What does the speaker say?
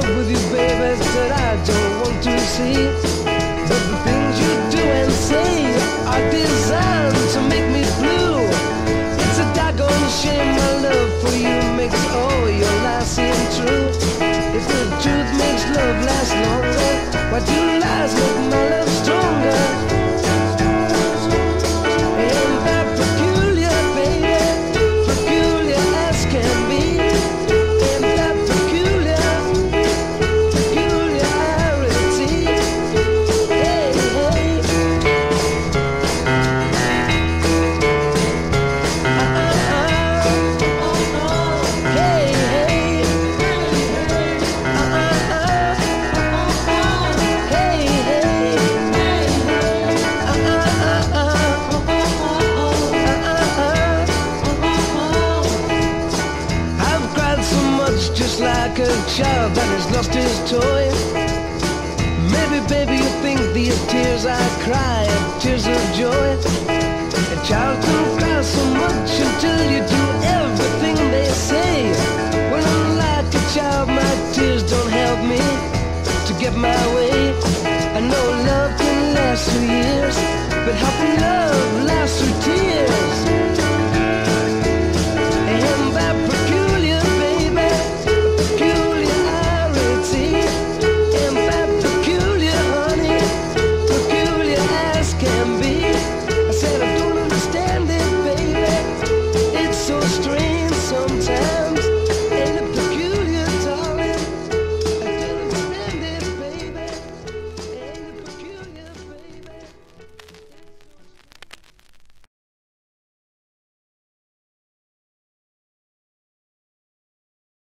love with you, baby, that I don't want to see. But the things you do and say are designed to make me blue. It's a doggone shame my love for you makes all your lies seem true. If the truth makes love last longer, why do lies make my love stronger? Ain't that peculiar, baby? Peculiar as can be. Ain't that peculiar? Peculiarity. Hey, hey. Hey, hey. I've cried so much, just like a child that has lost his toy. Maybe, baby, you think these tears I cry are tears of joy. A child can cry so much until you do everything they say. Well, unlike a child, my tears don't help me to get my way. I know love can last 2 years, but how can love last through tears?